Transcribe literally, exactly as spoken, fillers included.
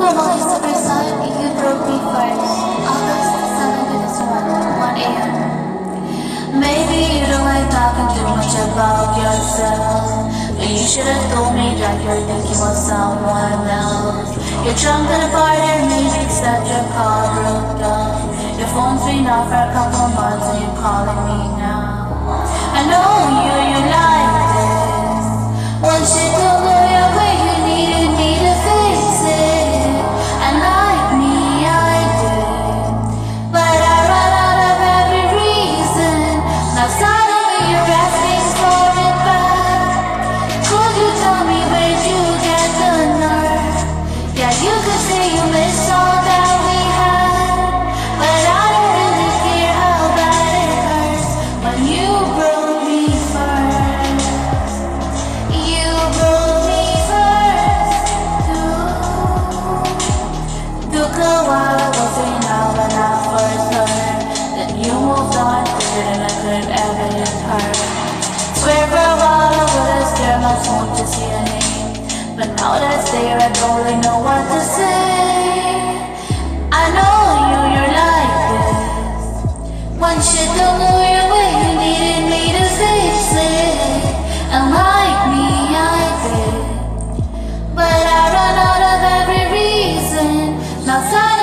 Komalissa, you broke me first. August seventh twenty-one, one A M Maybe you don't like talking too much about yourself, but you should have told me that you're thinking of someone else. You're drunk at a party, or maybe it's that your car broke down. Your phone's been off for a couple months and you're calling me now. I know you, you like this. Once you don't go your way, you needed me to fix it. And like me, I did, but I ran out of every reason. Now suddenly you're asking for it back. Could you tell me where'd you get the nerve? Yeah, you could say you miss all that we had, but I don't really care how bad it hurts when you broke me first. You broke me first too. Took a while, I was saying now when I first heard that you moved on quicker than I could ever have heard. Swear for a while I would've scared my phone to see your name, but now that it's there I don't really know what to say. I know you, you're like this. Once you don't go your way, you needed me to fix it. And like me, I did, but I ran out of every reason. Now suddenly